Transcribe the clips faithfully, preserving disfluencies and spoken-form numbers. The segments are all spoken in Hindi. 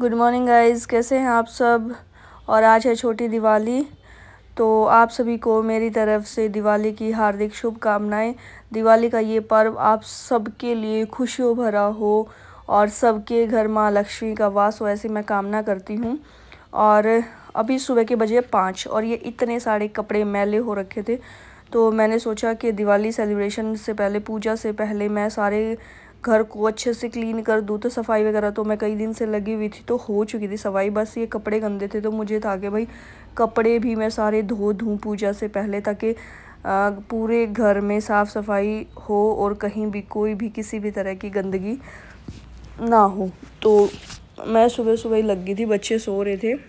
गुड मॉर्निंग गाइज़, कैसे हैं आप सब। और आज है छोटी दिवाली, तो आप सभी को मेरी तरफ से दिवाली की हार्दिक शुभकामनाएं। दिवाली का ये पर्व आप सबके लिए खुशियों भरा हो और सबके घर माँ लक्ष्मी का वास हो, ऐसी मैं कामना करती हूँ। और अभी सुबह के बजे पाँच और ये इतने सारे कपड़े मैले हो रखे थे, तो मैंने सोचा कि दिवाली सेलिब्रेशन से पहले, पूजा से पहले मैं सारे घर को अच्छे से क्लीन कर दूँ। तो सफाई वगैरह तो मैं कई दिन से लगी हुई थी, तो हो चुकी थी सफाई, बस ये कपड़े गंदे थे। तो मुझे था कि भाई कपड़े भी मैं सारे धो दूँ पूजा से पहले, ताकि पूरे घर में साफ़ सफाई हो और कहीं भी कोई भी किसी भी तरह की गंदगी ना हो। तो मैं सुबह सुबह ही लग गई थी, बच्चे सो रहे थे,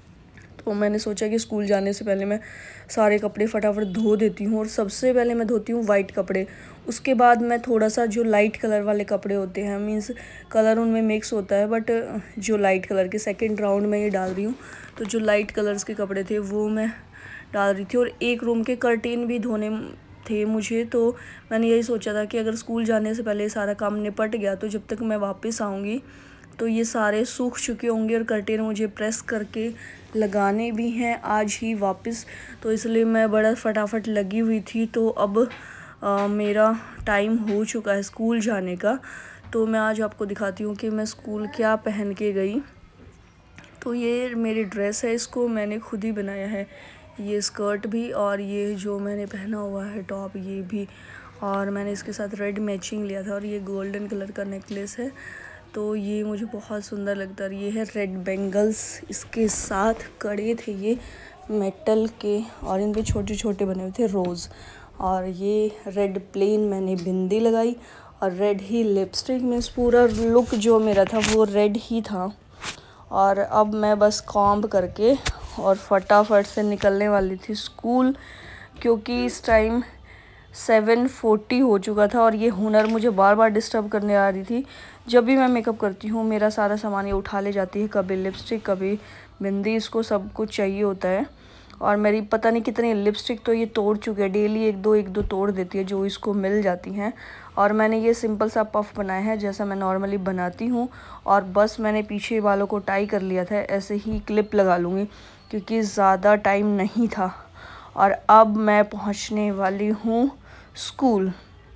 तो मैंने सोचा कि स्कूल जाने से पहले मैं सारे कपड़े फटाफट धो देती हूँ। और सबसे पहले मैं धोती हूँ वाइट कपड़े, उसके बाद मैं थोड़ा सा जो लाइट कलर वाले कपड़े होते हैं, मीन्स कलर उनमें मिक्स होता है, बट जो लाइट कलर के सेकंड राउंड में ये डाल रही हूँ। तो जो लाइट कलर्स के कपड़े थे वो मैं डाल रही थी। और एक रूम के कर्टेन भी धोने थे मुझे, तो मैंने यही सोचा था कि अगर स्कूल जाने से पहले सारा काम निपट गया तो जब तक मैं वापस आऊँगी तो ये सारे सूख चुके होंगे। और कर्टेन मुझे प्रेस करके लगाने भी हैं आज ही वापस, तो इसलिए मैं बड़ा फटाफट लगी हुई थी। तो अब आ, मेरा टाइम हो चुका है स्कूल जाने का। तो मैं आज आपको दिखाती हूँ कि मैं स्कूल क्या पहन के गई। तो ये मेरी ड्रेस है, इसको मैंने खुद ही बनाया है, ये स्कर्ट भी और ये जो मैंने पहना हुआ है टॉप ये भी। और मैंने इसके साथ रेड मैचिंग लिया था और ये गोल्डन कलर का नेकलेस है, तो ये मुझे बहुत सुंदर लगता है। ये है रेड बेंगल्स, इसके साथ कड़े थे ये मेटल के और इन पे छोटे छोटे बने हुए थे रोज़। और ये रेड प्लेन मैंने बिंदी लगाई और रेड ही लिपस्टिक, मीन्स पूरा लुक जो मेरा था वो रेड ही था। और अब मैं बस कॉम्ब करके और फटाफट से निकलने वाली थी स्कूल, क्योंकि इस टाइम सेवन फोर्टी हो चुका था। और ये हुनर मुझे बार बार डिस्टर्ब करने आ रही थी। जब भी मैं मेकअप करती हूँ मेरा सारा सामान ये उठा ले जाती है, कभी लिपस्टिक कभी बिंदी, इसको सब कुछ चाहिए होता है। और मेरी पता नहीं कितनी लिपस्टिक तो ये तोड़ चुके हैं, डेली एक दो एक दो तोड़ देती है जो इसको मिल जाती हैं। और मैंने ये सिंपल सा पफ बनाया है जैसा मैं नॉर्मली बनाती हूँ, और बस मैंने पीछे बालों को टाई कर लिया था, ऐसे ही क्लिप लगा लूँगी क्योंकि ज़्यादा टाइम नहीं था। और अब मैं पहुँचने वाली हूँ स्कूल।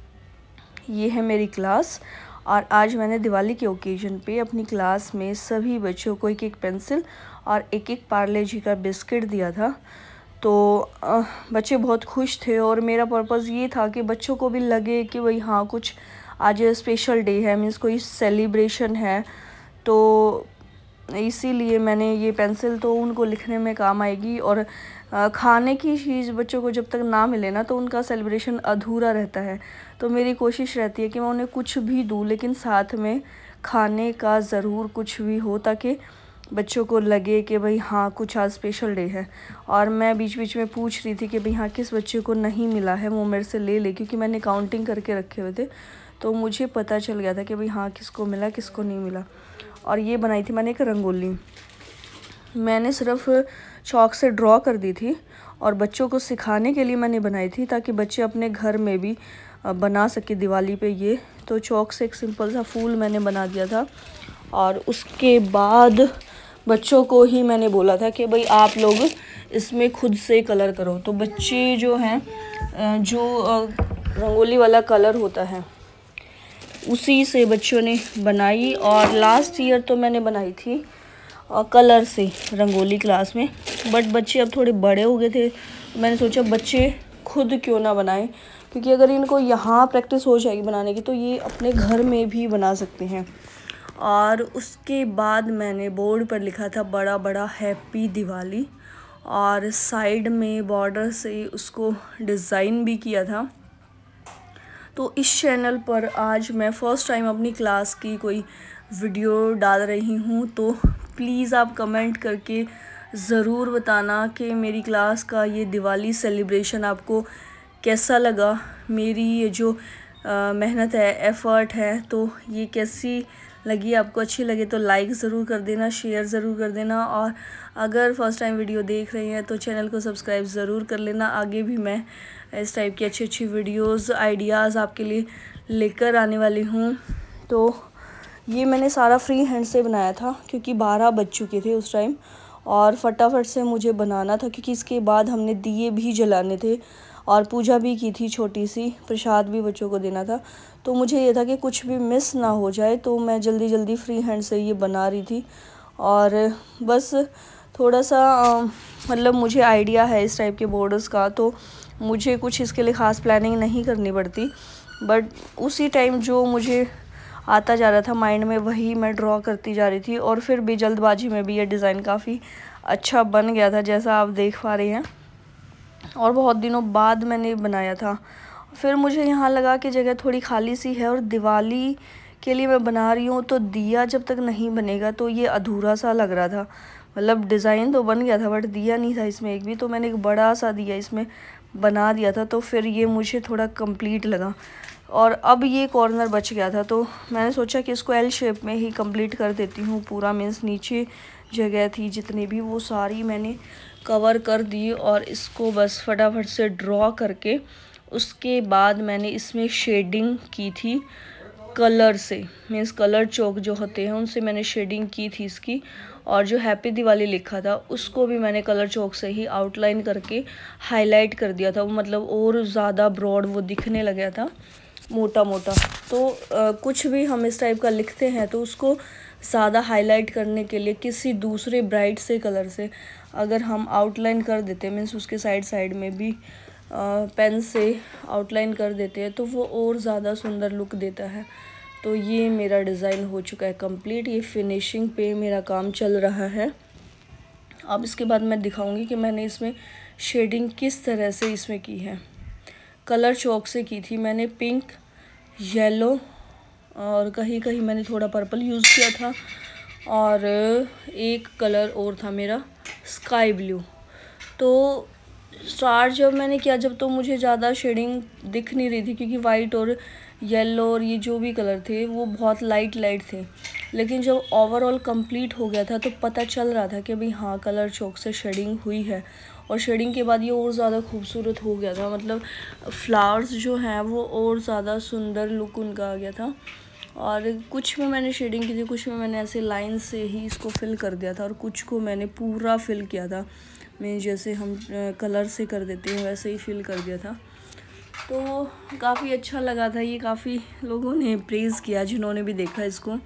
ये है मेरी क्लास, और आज मैंने दिवाली के ओकेजन पे अपनी क्लास में सभी बच्चों को एक एक पेंसिल और एक एक पार्ले जी का बिस्किट दिया था। तो आ, बच्चे बहुत खुश थे और मेरा पर्पज़ ये था कि बच्चों को भी लगे कि भाई हाँ कुछ आज स्पेशल डे है, मीन्स कोई सेलिब्रेशन है। तो इसीलिए मैंने ये पेंसिल तो उनको लिखने में काम आएगी, और खाने की चीज़ बच्चों को जब तक ना मिले ना तो उनका सेलिब्रेशन अधूरा रहता है। तो मेरी कोशिश रहती है कि मैं उन्हें कुछ भी दूँ लेकिन साथ में खाने का ज़रूर कुछ भी हो, ताकि बच्चों को लगे कि भाई हाँ कुछ आज स्पेशल डे है। और मैं बीच बीच में पूछ रही थी कि भाई हाँ किस बच्चे को नहीं मिला है वो मेरे से ले ले, क्योंकि मैंने काउंटिंग करके रखे हुए थे, तो मुझे पता चल गया था कि भाई हाँ किसको मिला किसको नहीं मिला। और ये बनाई थी मैंने एक रंगोली, मैंने सिर्फ चॉक से ड्रॉ कर दी थी और बच्चों को सिखाने के लिए मैंने बनाई थी, ताकि बच्चे अपने घर में भी बना सके दिवाली पे ये। तो चॉक से एक सिंपल सा फूल मैंने बना दिया था, और उसके बाद बच्चों को ही मैंने बोला था कि भाई आप लोग इसमें खुद से कलर करो। तो बच्चे जो हैं, जो रंगोली वाला कलर होता है उसी से बच्चों ने बनाई। और लास्ट ईयर तो मैंने बनाई थी और कलर से रंगोली क्लास में, बट बच्चे अब थोड़े बड़े हो गए थे, मैंने सोचा बच्चे खुद क्यों ना बनाएं, क्योंकि अगर इनको यहाँ प्रैक्टिस हो जाएगी बनाने की तो ये अपने घर में भी बना सकते हैं। और उसके बाद मैंने बोर्ड पर लिखा था बड़ा बड़ा हैप्पी दिवाली, और साइड में बॉर्डर से उसको डिज़ाइन भी किया था। तो इस चैनल पर आज मैं फ़र्स्ट टाइम अपनी क्लास की कोई वीडियो डाल रही हूँ, तो प्लीज़ आप कमेंट करके ज़रूर बताना कि मेरी क्लास का ये दिवाली सेलिब्रेशन आपको कैसा लगा। मेरी ये जो मेहनत है, एफ़र्ट है, तो ये कैसी लगी आपको। अच्छी लगे तो लाइक ज़रूर कर देना, शेयर ज़रूर कर देना, और अगर फ़र्स्ट टाइम वीडियो देख रहे हैं तो चैनल को सब्सक्राइब ज़रूर कर लेना। आगे भी मैं इस टाइप की अच्छी अच्छी वीडियोज़ आइडियाज़ आपके लिए लेकर आने वाली हूँ। तो ये मैंने सारा फ्री हैंड से बनाया था क्योंकि बारह बज चुके थे उस टाइम और फटाफट से मुझे बनाना था, क्योंकि इसके बाद हमने दिए भी जलाने थे और पूजा भी की थी, छोटी सी प्रसाद भी बच्चों को देना था। तो मुझे ये था कि कुछ भी मिस ना हो जाए, तो मैं जल्दी जल्दी फ्री हैंड से ये बना रही थी। और बस थोड़ा सा मतलब मुझे आइडिया है इस टाइप के बॉर्डर्स का, तो मुझे कुछ इसके लिए ख़ास प्लानिंग नहीं करनी पड़ती, बट उसी टाइम जो मुझे आता जा रहा था माइंड में वही मैं ड्रॉ करती जा रही थी। और फिर भी जल्दबाजी में भी ये डिज़ाइन काफ़ी अच्छा बन गया था, जैसा आप देख पा रहे हैं। और बहुत दिनों बाद मैंने बनाया था। फिर मुझे यहाँ लगा कि जगह थोड़ी खाली सी है और दिवाली के लिए मैं बना रही हूँ, तो दिया जब तक नहीं बनेगा तो ये अधूरा सा लग रहा था। मतलब डिज़ाइन तो बन गया था बट दिया नहीं था इसमें एक भी, तो मैंने एक बड़ा सा दिया इसमें बना दिया था, तो फिर ये मुझे थोड़ा कंप्लीट लगा। और अब ये कॉर्नर बच गया था, तो मैंने सोचा कि इसको एल शेप में ही कंप्लीट कर देती हूँ पूरा। मीन्स नीचे जगह थी जितनी भी वो सारी मैंने कवर कर दी और इसको बस फटाफट से ड्रॉ करके उसके बाद मैंने इसमें शेडिंग की थी कलर से। मीन्स कलर चौक जो होते हैं उनसे मैंने शेडिंग की थी इसकी। और जो हैप्पी दिवाली लिखा था उसको भी मैंने कलर चौक से ही आउटलाइन करके हाईलाइट कर दिया था, वो मतलब और ज़्यादा ब्रॉड वो दिखने लगा था, मोटा मोटा। तो आ, कुछ भी हम इस टाइप का लिखते हैं तो उसको ज़्यादा हाईलाइट करने के लिए किसी दूसरे ब्राइट से कलर से अगर हम आउटलाइन कर देते हैं, मीन्स उसके साइड साइड में भी पेन से आउटलाइन कर देते हैं, तो वो और ज़्यादा सुंदर लुक देता है। तो ये मेरा डिज़ाइन हो चुका है कंप्लीट। ये फिनिशिंग पे मेरा काम चल रहा है। अब इसके बाद मैं दिखाऊंगी कि मैंने इसमें शेडिंग किस तरह से इसमें की है। कलर चौक से की थी मैंने, पिंक, येलो और कहीं कहीं मैंने थोड़ा पर्पल यूज़ किया था, और एक कलर और था मेरा स्काई ब्लू। तो स्टार्ट जब मैंने किया जब, तो मुझे ज़्यादा शेडिंग दिख नहीं रही थी क्योंकि वाइट और येलो और ये जो भी कलर थे वो बहुत लाइट लाइट थे। लेकिन जब ओवरऑल कंप्लीट हो गया था तो पता चल रहा था कि भाई हाँ कलर चौक से शेडिंग हुई है, और शेडिंग के बाद ये और ज़्यादा खूबसूरत हो गया था। मतलब फ्लावर्स जो हैं वो और ज़्यादा सुंदर लुक उनका आ गया था। और कुछ में मैंने शेडिंग की थी, कुछ में मैंने ऐसे लाइन से ही इसको फिल कर दिया था, और कुछ को मैंने पूरा फिल किया था। मैं जैसे हम कलर से कर देते हैं वैसे ही फिल कर दिया था। तो काफ़ी अच्छा लगा था ये, काफ़ी लोगों ने प्रेज़ किया जिन्होंने भी देखा इसको।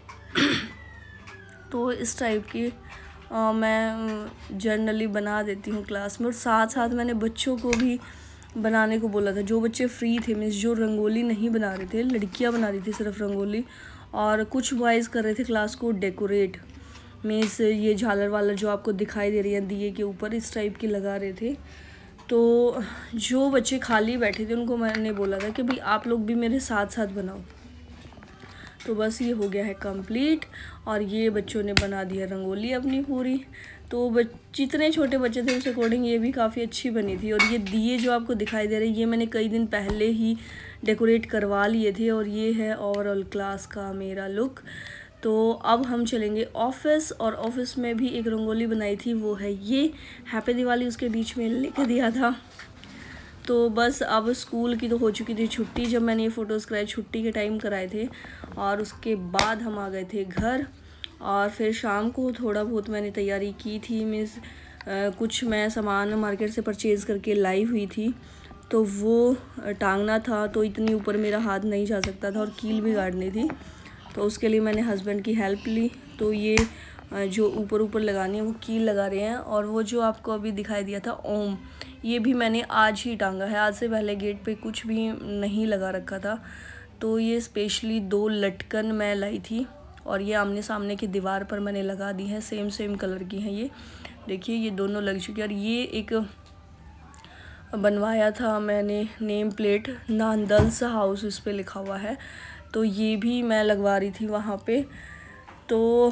तो इस टाइप की आ, मैं जनरली बना देती हूँ क्लास में, और साथ साथ मैंने बच्चों को भी बनाने को बोला था। जो बच्चे फ्री थे, मीन्स जो रंगोली नहीं बना रहे थे, लड़कियाँ बना रही थी सिर्फ रंगोली, और कुछ बॉयज़ कर रहे थे क्लास को डेकोरेट। मीन्स ये झालर वालर जो आपको दिखाई दे रही है दिए के ऊपर इस टाइप की लगा रहे थे। तो जो बच्चे खाली बैठे थे उनको मैंने बोला था कि भाई आप लोग भी मेरे साथ साथ बनाओ। तो बस ये हो गया है कंप्लीट, और ये बच्चों ने बना दिया रंगोली अपनी पूरी। तो बच जितने छोटे बच्चे थे उस अकॉर्डिंग ये भी काफ़ी अच्छी बनी थी। और ये दिए जो आपको दिखाई दे रहे हैं ये मैंने कई दिन पहले ही डेकोरेट करवा लिए थे, और ये है ओवरऑल क्लास का मेरा लुक। तो अब हम चलेंगे ऑफिस, और ऑफिस में भी एक रंगोली बनाई थी, वो है ये हैप्पी दिवाली, उसके बीच में लिख दिया था। तो बस अब स्कूल की तो हो चुकी थी छुट्टी जब मैंने ये फ़ोटोज़ कराए, छुट्टी के टाइम कराए थे। और उसके बाद हम आ गए थे घर, और फिर शाम को थोड़ा बहुत मैंने तैयारी की थी। मीन्स कुछ मैं सामान मार्केट से परचेज़ करके लाई हुई थी, तो वो टांगना था, तो इतनी ऊपर मेरा हाथ नहीं जा सकता था और कील भी गाड़नी थी। तो उसके लिए मैंने हस्बैंड की हेल्प ली। तो ये जो ऊपर ऊपर लगानी है वो कील लगा रहे हैं। और वो जो आपको अभी दिखाई दिया था ओम, ये भी मैंने आज ही टांगा है। आज से पहले गेट पे कुछ भी नहीं लगा रखा था। तो ये स्पेशली दो लटकन मैं लाई थी, और ये आमने सामने की दीवार पर मैंने लगा दी है। सेम सेम कलर की हैं ये, देखिए ये दोनों लग चुकी है। और ये एक बनवाया था मैंने नेम प्लेट, नांदल्स हाउस इस पर लिखा हुआ है, तो ये भी मैं लगवा रही थी वहाँ पे। तो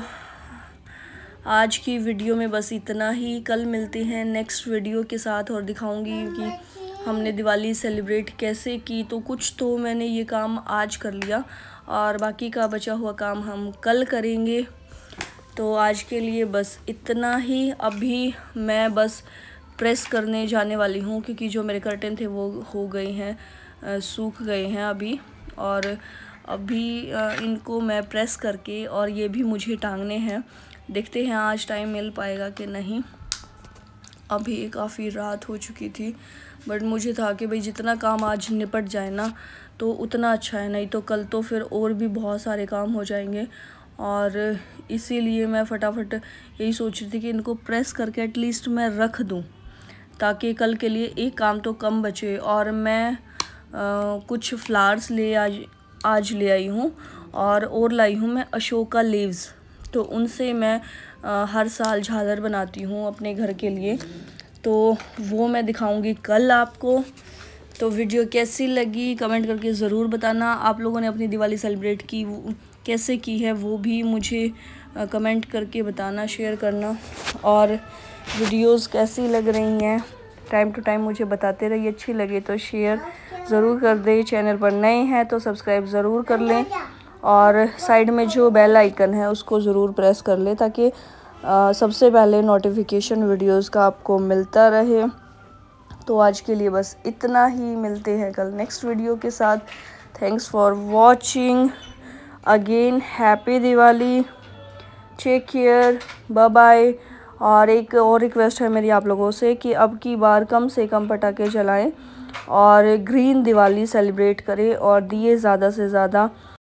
आज की वीडियो में बस इतना ही। कल मिलते हैं नेक्स्ट वीडियो के साथ, और दिखाऊंगी कि हमने दिवाली सेलिब्रेट कैसे की। तो कुछ तो मैंने ये काम आज कर लिया, और बाकी का बचा हुआ काम हम कल करेंगे। तो आज के लिए बस इतना ही। अभी मैं बस प्रेस करने जाने वाली हूँ, क्योंकि जो मेरे कर्टन थे वो हो गए हैं, सूख गए हैं अभी। और अभी इनको मैं प्रेस करके और ये भी मुझे टांगने हैं। देखते हैं आज टाइम मिल पाएगा कि नहीं। अभी काफ़ी रात हो चुकी थी, बट मुझे था कि भाई जितना काम आज निपट जाए ना तो उतना अच्छा है, नहीं तो कल तो फिर और भी बहुत सारे काम हो जाएंगे। और इसीलिए मैं फटाफट यही सोच रही थी कि इनको प्रेस करके एटलीस्ट मैं रख दूं, ताकि कल के लिए एक काम तो कम बचे। और मैं आ, कुछ फ्लावर्स ले आज आज ले आई हूँ, और और लाई हूँ मैं अशोका लीव्स। तो उनसे मैं आ, हर साल झालर बनाती हूँ अपने घर के लिए, तो वो मैं दिखाऊंगी कल आपको। तो वीडियो कैसी लगी कमेंट करके ज़रूर बताना। आप लोगों ने अपनी दिवाली सेलिब्रेट की कैसे की है वो भी मुझे कमेंट करके बताना, शेयर करना। और वीडियोस कैसी लग रही हैं टाइम टू टाइम मुझे बताते रहिए। अच्छी लगे तो शेयर ज़रूर कर दें, चैनल पर नए हैं तो सब्सक्राइब ज़रूर कर लें, और साइड में जो बेल आइकन है उसको ज़रूर प्रेस कर लें, ताकि सबसे पहले नोटिफिकेशन वीडियोस का आपको मिलता रहे। तो आज के लिए बस इतना ही, मिलते हैं कल नेक्स्ट वीडियो के साथ। Thanks for watching again, happy Diwali, take care, bye bye. और एक और रिक्वेस्ट है मेरी आप लोगों से कि अब की बार कम से कम पटाखे जलाएं और ग्रीन दिवाली सेलिब्रेट करें और दिए ज़्यादा से ज़्यादा